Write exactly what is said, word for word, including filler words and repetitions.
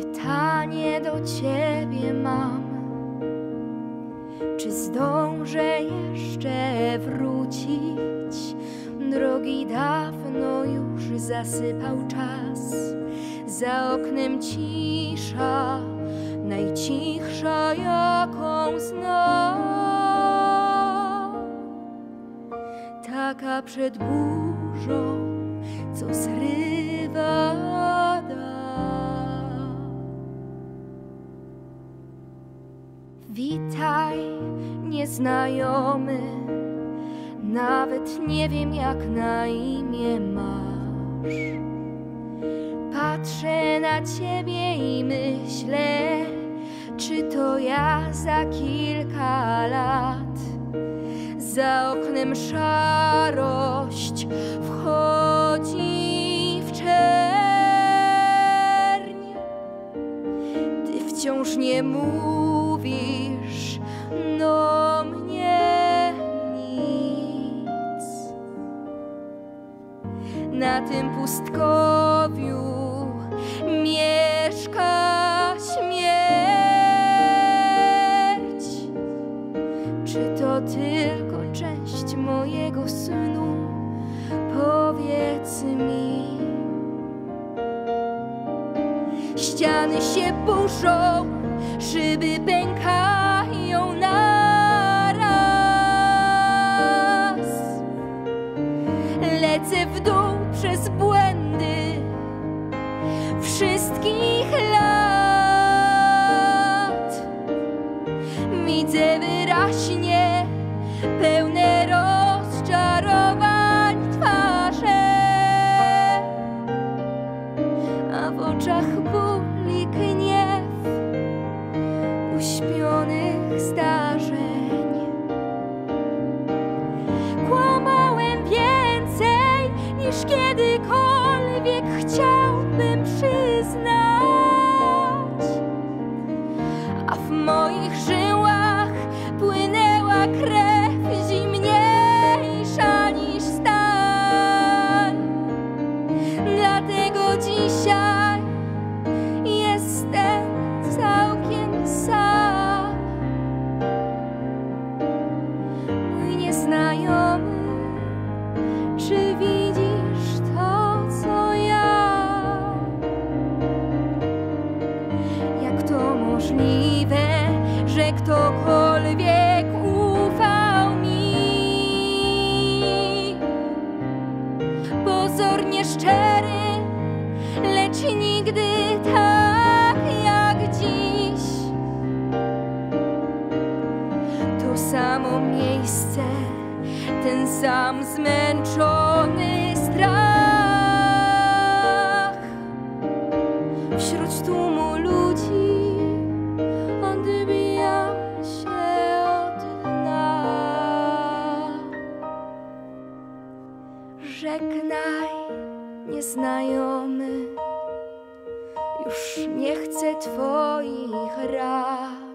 Pytanie do ciebie mam, czy zdążę jeszcze wrócić? Drogi dawno już zasypał czas, za oknem cisza, najcichsza jaką znam, taka przed burzą, co zrywa dach. Witaj, nieznajomy, nawet nie wiem, jak na imię masz. Patrzę na ciebie i myślę, czy to ja za kilka lat. Za oknem szarość wchodzi w czerń. Ty wciąż nie mówisz do mnie nic. Na tym pustkowiu mieszka śmierć. Czy to tylko część mojego snu? Powiedz mi. Ściany się burzą, szyby pękają naraz. Lecę w dół przez błędy wszystkich lat. Widzę wyraźnie pełne rozczarowań twarze, a w oczach bóli gniew uśpionych zdarzeń. Kłamałem więcej niż kiedykolwiek chciałbym przyznać, a w moich żyłach płynęła krew zimniejsza niż stal. Dlatego dzisiaj jestem całkiem sam. Mój nieznajomy, czy widzisz to, co ja? Jak to możliwe, że ktokolwiek ufał mi? Pozornie szczery, lecz nigdy tak jak dziś. To samo miejsce, ten sam zmęczony strach. Wśród tłumu ludzi odbijam się od dna. Żegnaj, nieznajomy, już nie chcę twoich rad.